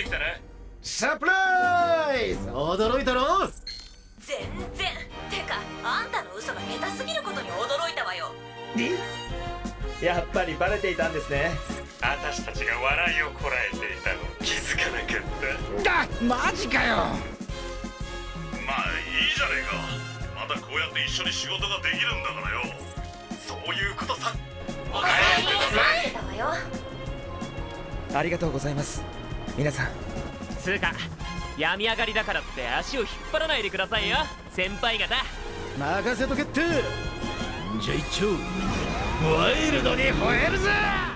いたな。 サプライズ、驚いたろ。 全然。てかあんたの嘘が下手すぎることに驚いたわよ。 やっぱりバレていたんですね。 私たちが笑いをこらえていたの気づかなかった。 マジかよ。 まあいいじゃねえか。またこうやって一緒に仕事ができるんだからよ。そういうことさ。おかえりなさい。 たわよ。 ありがとうございます皆さん。 つうか病み上がりだからって足を引っ張らないでくださいよ先輩方。 任せとけって。じゃあ一丁ワイルドに吠えるぜ。